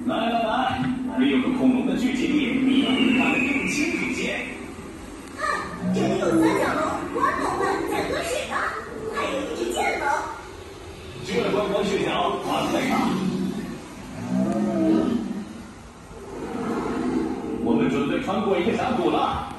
来来来，那里有个恐龙的聚集地，你要对它们用心出现。 看，这里有三角龙、豌豆们在喝水呢，还有一只剑龙。 这观光视角完美啊！我们准备穿过一个峡谷了。